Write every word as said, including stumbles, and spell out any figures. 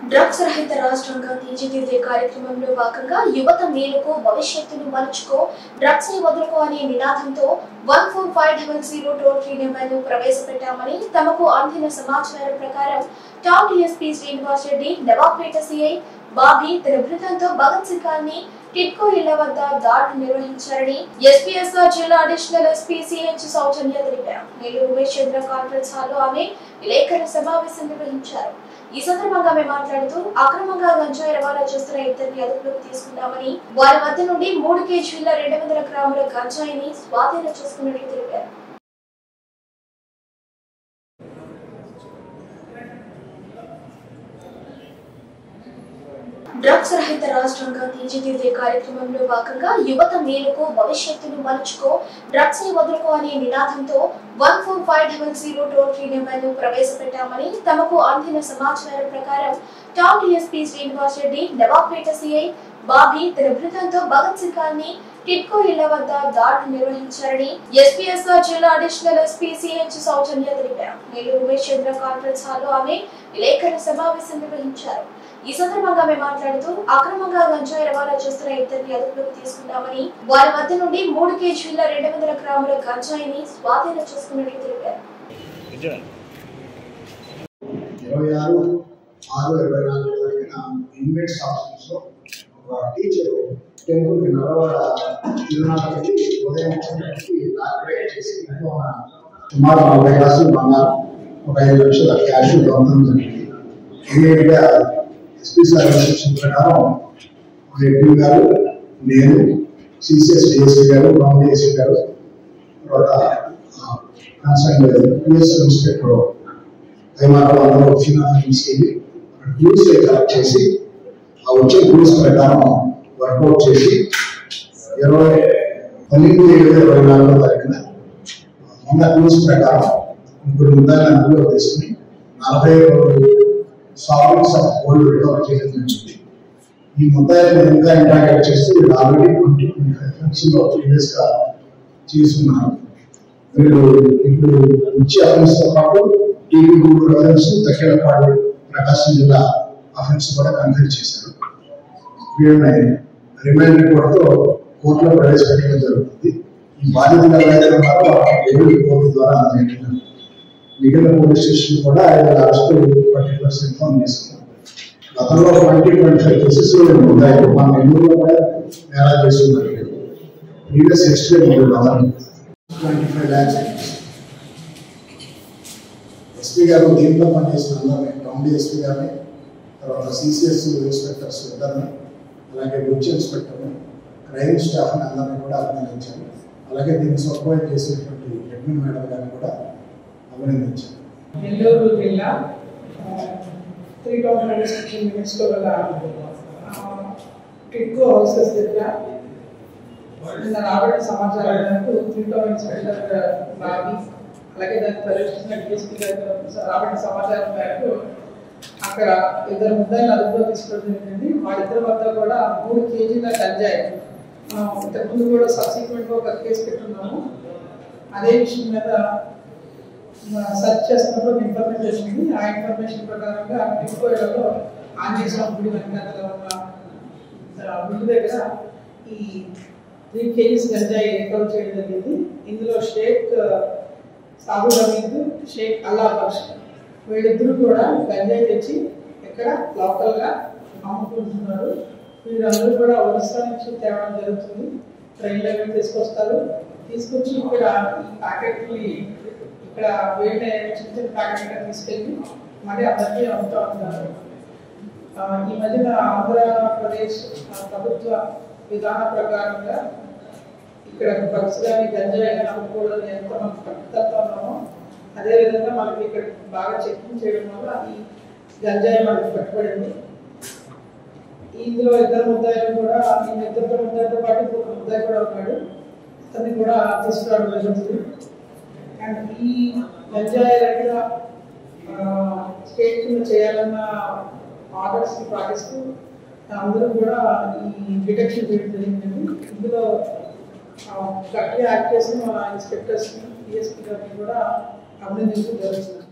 Drugs రహిత రాష్ట్రంగా తీర్చిదిద్దే కార్యక్రమంలో భాగంగా యువత మేలుకో భవిష్యత్తును మలుచుకో డ్రగ్స్ ని వదులుకో అనే నినాదంతో one four five double zero toll free నెంబర్ను ప్రవేశపెట్టామని తమకు అందిన సమాచారం ప్రకారం town DSP Srinivas Reddy Nawabpet CI Bobby తన బృందంతో భగత్ సింగ్ కాలనీ టిట్కో ఇళ్ల వద్ద దాడులు నిర్వహించారని ఎస్పీఎస్ఆర్ జిల్లా అడిషనల్ ఎస్పీ సిహెచ్ సౌజన్య తెలిపారు. నెల్లూరు ఉమేష్ చంద్ర కాన్ఫరెన్స్ హాల్లో ఆమె విలేకరుల సమావేశం నిర్వహించారు. ఈ సందర్భంగా ఆమె మాట్లాడుతూ అక్రమంగా గంజాయి రవాణా చేస్తున్న ఇద్దరిని అదుపులోకి తీసుకున్నామని, వారి వద్ద నుండి మూడు కేజీల రెండు వందల గ్రాముల గంజాయిని స్వాధీనం చేసుకున్నట్లు తెలిపారు. డ్రగ్స్ రహిత రాష్ట్రంగా తీర్చిదిద్దే కార్యక్రమంలో భాగంగా యువత మేలుకో భవిష్యత్తును మలుచుకో డ్రగ్స్ ని వదులుకో అనే నినాదంతో one four five double zero toll free నెంబర్ను ప్రవేశపెట్టామని తమకు అందిన సమాచారం ప్రకారం town DSP Srinivas Reddy Nawabpet CI Bobby తన బృందంతో భగత్ సింగ్ కాలనీ టిట్కో ఇళ్ల వద్ద దాడులు నిర్వహించారని ఎస్పీఎస్ఆర్ జిల్లా అడిషనల్ ఎస్పీ సిహెచ్ సౌజన్య తెలిపారు. నెల్లూరు ఉమేష్ చంద్ర కాన్ఫరెన్స్ హాల్లో ఆమె విలేకరుల సమావేశం నిర్వహించారు. ఈ సందర్భంగా ఆమె మాట్లాడుతూ అక్రమంగా గంజాయి రవాణా చేస్తున్న ఇద్దరిని అదుపులోకి తీసుకున్నామని, వారి వద్ద నుండి మూడు కేజీల రెండు వందల గ్రాముల గంజాయిని స్వాధీనం చేసుకున్నట్లు తెలిపారు. ఇరవై ఆరు ఆరు ఇరవై నాలుగు వరకున ఇన్వెస్ట్ ఆఫీస్లో ఒక టీచర్ టెంపుల్కి నలవాడ తిరునాళ్ళకి ఉదయం వచ్చేటప్పటికి లాక్రేట్ చేసి ఇంట్లో సుమారు నలభై గ్లాసులు బంగారం ఒక ఐదు లక్షల క్యాష్ దొంగతనం జరిగింది. ఇమీడియట్గా ఎస్పీ సార్ ఇన్స్ట్రక్షన్ ప్రకారం రెడ్డి గారు, నేను, సిసిఎస్ డిఎస్పీ గారు, టౌన్ డిఎస్పీ గారు, తర్వాత కన్సర్న్ పిఎస్ ఇన్స్పెక్టర్ ఐమారావు అందరూ వచ్చిన తీసుకెళ్ళి క్లూస్ కలెక్ట్ చేసి ఆ వచ్చే క్లూస్ ప్రకారం వర్కౌట్ చేసి ఇరవై పన్నెండు ఏడు ఇరవై నాలుగో తారీఖున ఉన్న క్లూస్ ప్రకారం ఇప్పుడు ముద్దాయిని అందులో తీసుకుని నలభై సాఫ్ట్వేర్స్ ఆఫ్ గోల్డ్ రికవర్ చేయడం జరిగింది. ఈ ముద్దాయిని ఇంకా ఇంటాక్ట్ చేస్తే వీళ్ళు ఆల్రెడీ ట్వంటీ ట్వంటీ ఫైవ్ ఫ్రెండ్స్లో ప్రీవియస్ గా చేసుకున్నారు. వీళ్ళు ఇప్పుడు వచ్చే అఫెన్స్ తో పాటు TV Google offence, Thakkelapadu Prakasam జిల్లా అఫెన్స్ కూడా కన్ఫర్మ్ చేశారు. వీళ్ళని రిమైండ్ రిపోర్ట్తో కోర్టులో ప్రవేశపెట్టడం జరుగుతుంది. ఈ బాధితులు ఎవరైతే ఉన్నారో ఏడు కోర్టు ద్వారా అందజేయడం, మిగిలిన పోలీస్ స్టేషన్ కూడా అరెస్ట్ పర్టికులర్స్ ఇన్ఫార్మ్ చేసుకున్నాం. గతంలో ట్వంటీ ట్వంటీ ఫైవ్ కేసెస్ ఉన్నాయి. మన నెల్లూరులో కూడా నేరాలు చేస్తున్నారు. Previous history twenty five lakhs SP గారు దీంట్లో పనిచేసిన అందరినీ, టౌన్ డిఎస్పీ గారిని, తర్వాత సిసిఎస్ ఇన్స్పెక్టర్స్ ఇద్దరిని, అలాగే బుచ్ ఇన్స్పెక్టర్ని, క్రైమ్ స్టాఫ్ని అందరినీ కూడా అభినందించారు. అలాగే దీన్ని సూపర్వైజ్ చేసేటువంటి అడ్మిన్ మేడం గారిని కూడా అభినందించారు. నెల్లూరు జిల్లా త్రీ థౌసండ్ సెక్షన్ లిమిట్స్లో గల టిట్కో హౌసెస్ దగ్గర నిన్న రాబడిన సమాచారం మేరకు త్రీ థౌసండ్ ఇన్స్పెక్టర్ బాబీ, అలాగే దాన్ని పరిరక్షించిన డిఎస్పీ గారు రాబడిన సమాచారం మేరకు అక్కడ ఇద్దరు ముద్దాయిలు అదుపులో తీసుకోవడం జరిగింది. వాళ్ళిద్దరి వద్ద కూడా మూడు కేజీల గంజాయి, ఇంతకుముందు కూడా సబ్సిక్వెంట్గా ఒక కేసు పెట్టున్నాము. అదే విషయం మీద సర్చ్ చేస్తున్నప్పుడు ఇన్ఫర్మేషన్ వచ్చింది. ఆ ఇన్ఫర్మేషన్ ప్రకారంగా టిట్కోలో ఆంజనేయ స్వామి గుడి వెనకాల ఉన్న గుడి దగ్గర ఈ త్రీ కేజీస్ గంజాయి రికవర్ చేయడం జరిగింది. ఇందులో షేక్ సాబు హమీద్, షేక్ అల్లా బక్ష్ వీళ్ళిద్దరూ కూడా గంజాయి తెచ్చి ఇక్కడ లోకల్గా అమ్ముకుంటున్నారు. వీళ్ళందరూ కూడా ఒరిస్సా నుంచి తేవడం జరుగుతుంది. ట్రైన్ లెవెల్ తీసుకొస్తారు. తీసుకొచ్చి ఇక్కడ ఈ ప్యాకెట్ని ఇక్కడ వేట చిన్న చిన్న ప్యాకెట్గా తీసుకెళ్ళి మళ్ళీ అందరికీ అమ్ముతూ ఉంటారు. ఈ మధ్యన ఆంధ్రప్రదేశ్ ప్రభుత్వ విధాన ప్రకారంగా ఇక్కడ డ్రగ్స్ కానీ గంజాయి కానీ అమ్ముకోవడం ఎంత మనకు పట్టుదలతో ఉన్నామో, అదేవిధంగా మనకి ఇక్కడ బాగా చెకింగ్ చేయడం వల్ల ఈ గంజాయి మనకు పట్టుబడింది. ఇందులో ఇద్దరు ముద్దాయిలు కూడా, ఈ ఇద్దరు ముద్దాయిలతో పాటు ఇంకొక ముద్దాయి కూడా ఉన్నాడు, అతన్ని కూడా తీసుకురావడం జరుగుతుంది. అండ్ ఈ గంజాయి దగ్గర స్టేట్ కింద చేయాలన్న ఆర్డర్స్ పాటిస్తూ అందరూ కూడా ఈ డిటెక్షన్ చేయడం జరిగింది. ఇందులో గట్టిగా యాక్ట్ చేసిన మన ఇన్స్పెక్టర్స్ని, డిఎస్పీ గారిని కూడా అభినందించడం జరుగుతుంది.